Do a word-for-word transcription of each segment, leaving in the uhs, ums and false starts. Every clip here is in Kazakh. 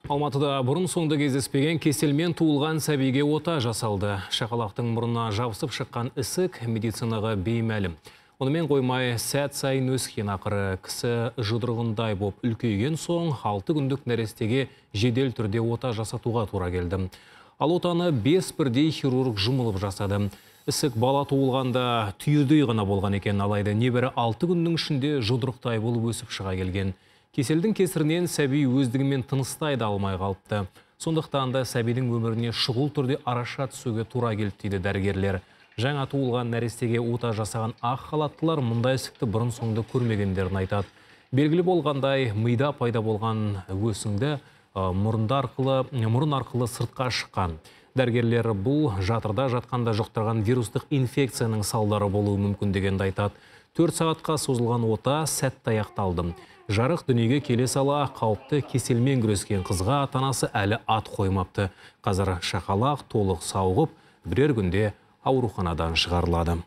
Алматыда бұрын соңды кездеспеген кеселмен туылған сәбиге ота жасалды. Шақалақтың мұрнына жабысып шыққан ісік медицинаға беймәлім. Онымен қоймай сәт сайын өскен ақыры кісі жұдырығындай боп үлкейген соң алты күндік нәрестеге жедел түрде ота жасатуға тура келді. Ал отаны бес бірдей хирург жұмылып жасады. Ісік бала туылғанда түйірдей ғана болған екен, алайда небәрі алты күннің ішінде жұдырықтай болып өсіп шыға келген. Кеселдің кесірінен сәби өздігімен тыныстай да алмай қалыпты. Сондықтан да сәбидің өміріне шұғыл түрде араша түсуге тура келді дейді дәрігерлер. Жаңа туылған нәрестеге ота жасаған ақ халаттылар мұндай ісікті бұрын соңды көрмегендерін айтады. Белгілі болғандай, мида пайда болған өсіңді мұрын арқылы, мұрын арқылы сыртқа шыққан. Дәрігерлер бұл жатырда жатқанда жұқтырған вирустық инфекцияның салдары болуы мүмкін дегенді айтады. төрт сағатқа созылған ота сәтті аяқталды. Жарық дүниеге келе сала қауіпті кеселмен күрескен қызға ата-анасы әлі ат қоймапты. Қазір шақалақ толық сауығып, бірер күнде ауруханадан шығарылады.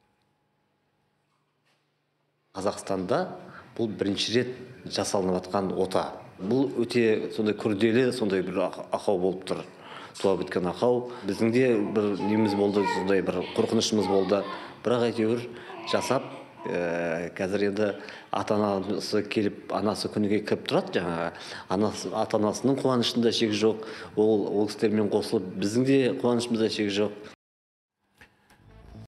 Қазақстанда бұл бірінші рет жасалынып жатқан ота. Бұл өте сондай күрделі, сондай бір ақау болып тұр. Туа біткен ақау. Біздің де бір неміз болды, сондай бір қорқынышымыз болды. Бірақ әйтеуір жасап, қазір енді ата-анасы келіп, анасы күніге кіріп тұрады жаңа. Ата-анасының қуанышында шек жоқ. Ол ол кісілермен қосылып, біздің де қуанышымызда шек жоқ.